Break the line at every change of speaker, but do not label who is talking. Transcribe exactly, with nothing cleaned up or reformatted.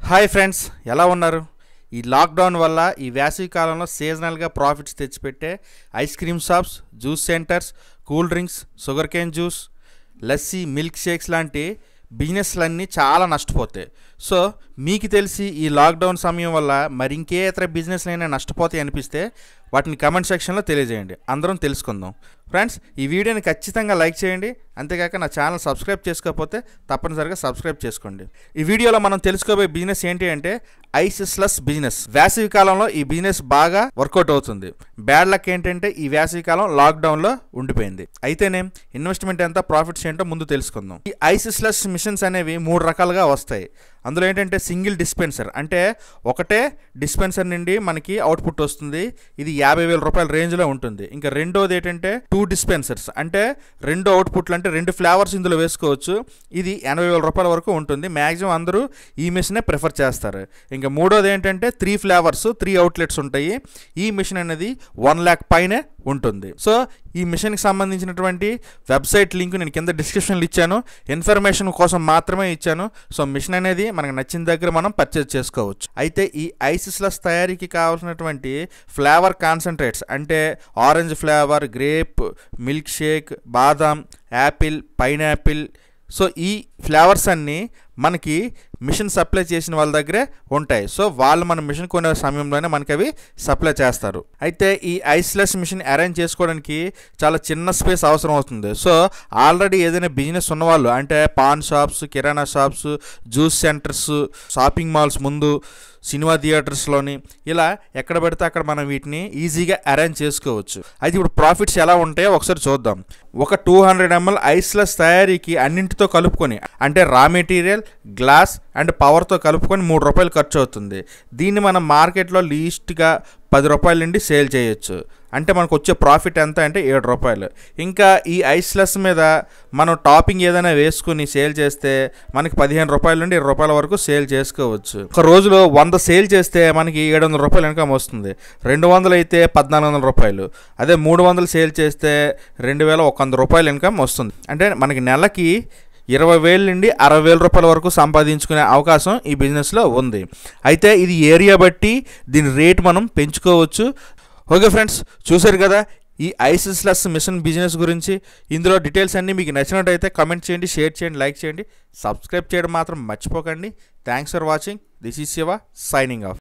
Hi friends, ఎలా ఉన్నారు? ఈ లాక్డౌన్ వల్ల ఈ వేసవి కాలంలో సీజనల్గా ప్రాఫిట్స్ తెచ్చిపెట్టే ice cream shops, juice centres, cool drinks, sugar cane juice, lassi, milk shakes లాంటి బిజినెస్లన్నీ చాలా నష్టపోతాయి. సో మీకు తెలిసి ఈ లాక్డౌన్ సమయం వల్ల మరి ఇంకే ఇతర బిజినెస్లైనా నష్టపోతాయి అనిపిస్తే వాటిని కమెంట్ సెక్షన్లో తెలియజేయండి, అందరం తెలుసుకుందాం. ఫ్రెండ్స్, ఈ వీడియోని ఖచ్చితంగా లైక్ చేయండి. అంతేకాక నా ఛానల్ సబ్స్క్రైబ్ చేసుకోకపోతే తప్పనిసరిగా సబ్స్క్రైబ్ చేసుకోండి. ఈ వీడియోలో మనం తెలుసుకోబోయే బిజినెస్ ఏంటి అంటే ఐస్ స్లష్ బిజినెస్. వేసవి కాలంలో ఈ బిజినెస్ బాగా వర్కౌట్ అవుతుంది. బ్యాడ్ లక్ ఏంటంటే ఈ వేసవి కాలం లాక్డౌన్లో ఉండిపోయింది. అయితేనే ఇన్వెస్ట్మెంట్ ఎంత, ప్రాఫిట్స్ ఏంటో ముందు తెలుసుకుందాం. ఈ ఐస్ స్లష్ మిషన్స్ అనేవి మూడు రకాలుగా వస్తాయి. అందులో ఏంటంటే సింగిల్ డిస్పెన్సర్, అంటే ఒకటే డిస్పెన్సర్ నుండి మనకి అవుట్పుట్ వస్తుంది. ఇది యాభై వేల రూపాయల రేంజ్లో ఉంటుంది. ఇంకా రెండోది ఏంటంటే టూ డిస్పెన్సర్స్, అంటే రెండు అవుట్పుట్లు, అంటే రెండు ఫ్లేవర్స్ ఇందులో వేసుకోవచ్చు. ఇది ఎనభై వేల రూపాయల వరకు ఉంటుంది. మ్యాక్సిమం అందరూ ఈ మిషనే ప్రిఫర్ చేస్తారు. ఇంకా మూడోది ఏంటంటే త్రీ ఫ్లేవర్స్, త్రీ అవుట్లెట్స్ ఉంటాయి. ఈ మిషన్ అనేది వన్ ల్యాక్ పైనే ఉంటుంది. సో ఈ మిషన్కి సంబంధించినటువంటి వెబ్సైట్ లింక్ నేను కింద డిస్క్రిప్షన్లో ఇచ్చాను. ఇన్ఫర్మేషన్ కోసం మాత్రమే ఇచ్చాను. సో మిషన్ అనేది మనకు నచ్చిన దగ్గర మనం పర్చేజ్ చేసుకోవచ్చు. అయితే ఈ ఐస్ స్లష్ తయారీకి కావాల్సినటువంటి ఫ్లేవర్ కాన్సన్ట్రేట్స్, అంటే orange flavour, grape, milk shake, బాదాం, యాపిల్, పైనాపిల్, సో ఈ ఫ్లేవర్స్ అన్నీ మనకి మిషన్ సప్లై చేసిన వాళ్ళ దగ్గరే ఉంటాయి. సో వాళ్ళు మన మిషన్ కొనే సమయంలోనే మనకి అవి సప్లై చేస్తారు. అయితే ఈ ఐస్ స్లష్ మిషన్ అరేంజ్ చేసుకోవడానికి చాలా చిన్న స్పేస్ అవసరం అవుతుంది. సో ఆల్రెడీ ఏదైనా బిజినెస్ ఉన్నవాళ్ళు, అంటే paan shops, kirana shops, juice centres, shopping malls ముందు, సినిమా థియేటర్స్లోని, ఇలా ఎక్కడ పెడితే అక్కడ మనం వీటిని ఈజీగా అరేంజ్ చేసుకోవచ్చు. అయితే ఇప్పుడు ప్రాఫిట్స్ ఎలా ఉంటాయో ఒకసారి చూద్దాం. ఒక two hundred ML ice slush తయారీకి అన్నింటితో కలుపుకొని, అంటే రా మెటీరియల్, గ్లాస్ అండ్ పవర్తో కలుపుకొని మూడు రూపాయలు ఖర్చు అవుతుంది. దీన్ని మనం మార్కెట్లో లీస్ట్గా పది రూపాయల నుండి సేల్ చేయొచ్చు. అంటే మనకు వచ్చే ప్రాఫిట్ ఎంత అంటే ఏడు రూపాయలు. ఇంకా ఈ ఐస్ స్లష్ మీద మనం టాపింగ్ ఏదైనా వేసుకుని సేల్ చేస్తే మనకి పదిహేను రూపాయల నుండి ఇరవై రూపాయల వరకు సేల్ చేసుకోవచ్చు. ఒక రోజులో వంద సేల్ చేస్తే మనకి ఏడు వందల రూపాయలు ఇన్కమ్ వస్తుంది. రెండు వందలు అయితే పద్నాలుగు వందల రూపాయలు. అదే మూడు వందలు సేల్ చేస్తే రెండు వేల ఒక వంద రూపాయలు ఇన్కమ్ వస్తుంది. అంటే మనకి నెలకి ఇరవై వేల నుండి అరవై వేల రూపాయల వరకు సంపాదించుకునే అవకాశం ఈ బిజినెస్లో ఉంది. అయితే ఇది ఏరియా బట్టి దీని రేట్ మనం పెంచుకోవచ్చు. ఓకే ఫ్రెండ్స్, చూసారు కదా ఈ ఐస్ స్లష్ మిషన్ బిజినెస్ గురించి. ఇందులో డీటెయిల్స్ అన్నీ మీకు నచ్చినట్టయితే కమెంట్ చేయండి, షేర్ చేయండి, లైక్ చేయండి, సబ్స్క్రైబ్ చేయడం మాత్రం మర్చిపోకండి. Thanks for watching. This is Shiva signing of.